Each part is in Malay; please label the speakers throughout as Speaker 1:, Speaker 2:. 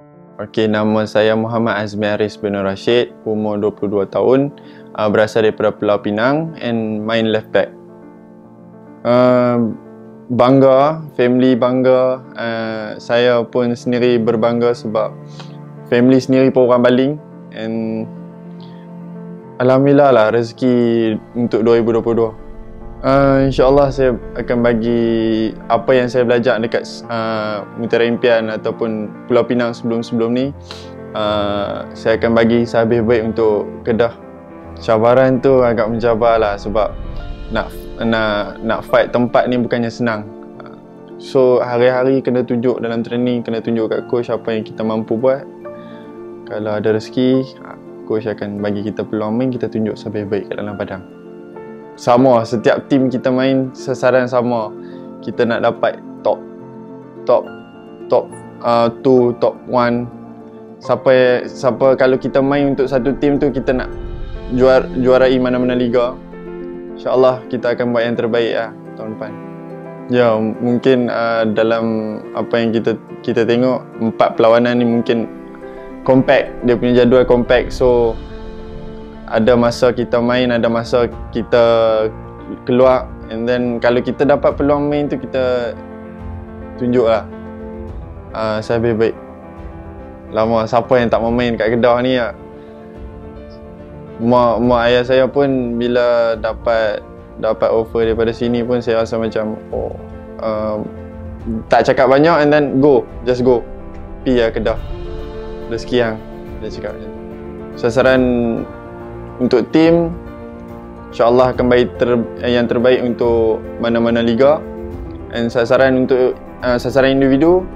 Speaker 1: Okey, nama saya Muhammad Azmi Aris bin Rashid, umur 22 tahun, berasal daripada Pulau Pinang and main left back. Bangga, family bangga, saya pun sendiri berbangga sebab family sendiri pun orang Baling, and Alhamdulillah lah rezeki untuk 2022. InsyaAllah saya akan bagi apa yang saya belajar dekat Mutiara Impian ataupun Pulau Pinang sebelum-sebelum ni, saya akan bagi sehabis baik untuk Kedah. Cabaran tu agak mencabar lah sebab nak fight tempat ni bukannya senang. So hari-hari kena tunjuk dalam training, kena tunjuk kat coach apa yang kita mampu buat. Kalau ada rezeki, coach akan bagi kita peluang main, kita tunjuk sehabis baik kat dalam padang. Sama, setiap tim kita main sasaran sama. Kita nak dapat top 2, top 1. Siapa kalau kita main untuk satu tim tu, kita nak juarai mana-mana liga. InsyaAllah kita akan buat yang terbaik lah tahun depan. Ya, mungkin dalam apa yang kita tengok, 4 perlawanan ni mungkin compact, dia punya jadual compact. So ada masa kita main, ada masa kita keluar, and then kalau kita dapat peluang main tu, kita tunjuk lah sehabis baik. Lama siapa yang tak mau main kat Kedah ni lah. Mak ayah saya pun bila dapat offer daripada sini pun saya rasa macam tak cakap banyak, and then just go pi lah Kedah, rezeki yang dia cakap macam tu. Sasaran untuk tim, InsyaAllah akan bagi yang terbaik untuk mana-mana liga. Dan sasaran untuk sasaran individu,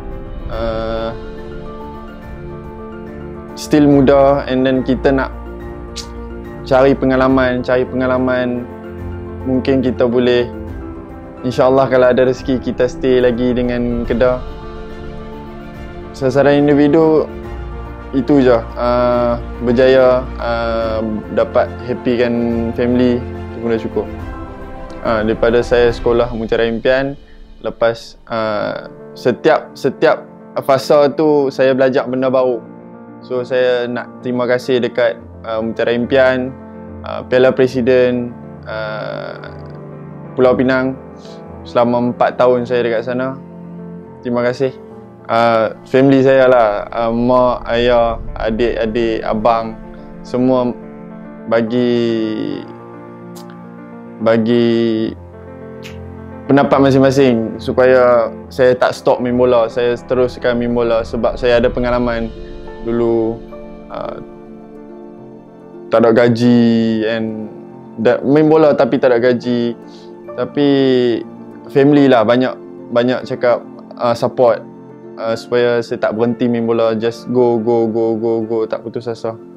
Speaker 1: still muda, and then kita nak cari pengalaman. Mungkin kita boleh, InsyaAllah kalau ada rezeki, kita stay lagi dengan Kedah. Sasaran individu itu je, berjaya, dapat happykan family, itu pun dah cukup. Daripada saya sekolah Mutiara Impian, lepas setiap fasa tu saya belajar benda baru. So saya nak terima kasih dekat Mutiara Impian, Piala Presiden, Pulau Pinang. Selama 4 tahun saya dekat sana, terima kasih. Family saya lah, mak, ayah, adik-adik, abang, semua bagi pendapat masing-masing supaya saya tak stop main bola. Saya teruskan main bola sebab saya ada pengalaman dulu, tak ada gaji, and main bola tapi tak ada gaji. Tapi family lah banyak cakap support, supaya saya tak berhenti main bola, just go, tak putus asa.